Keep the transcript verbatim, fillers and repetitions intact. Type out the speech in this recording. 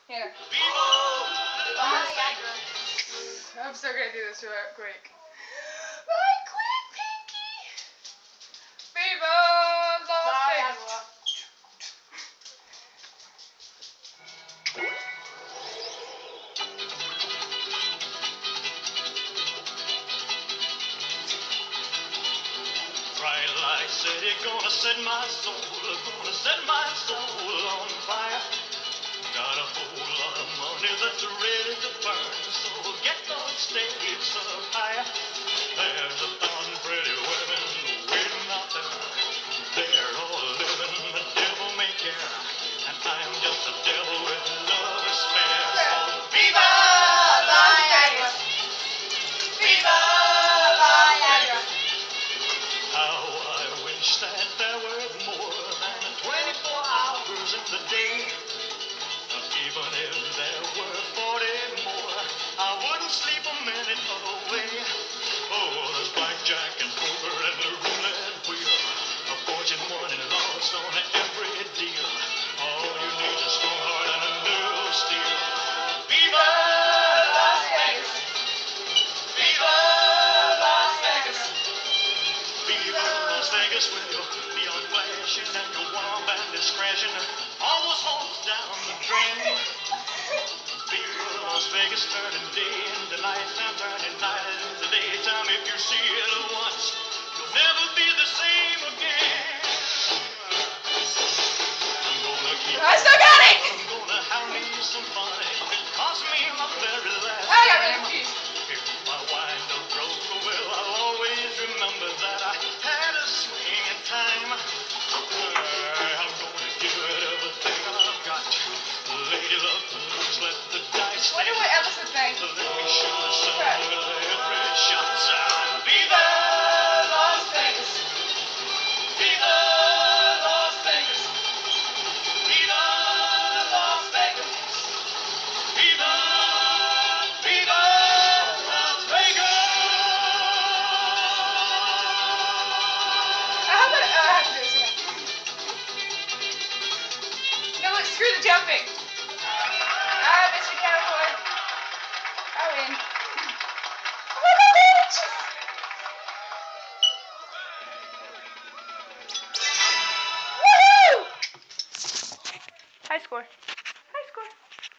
Here. Viva Las Vegas. I'm still gonna do this real quick. Right quick, Pinky. Viva Las Vegas. Bright light city, gonna set my soul, gonna set my soul on fire. Got a whole lot of money that's ready to burn, so get those stakes up higher. There's a thousand pretty women waiting out there. They're all living the devil may care, and I'm just a devil with love to spare. So Viva Las Vegas! Viva Las Vegas! How I wish that there were more than twenty-four hours in the day. Even if there were forty more, I wouldn't sleep a minute away. Oh, there's blackjack and poker and the roulette wheel, a fortune won and lost on every deal. All you need is a strong heart and a nerve of steel. Viva Las Vegas! Viva Las Vegas! Viva Las Vegas with your neon flashing and your warm band is crashing. All those homes down the drain. Viva Las Vegas, turning day into night and turning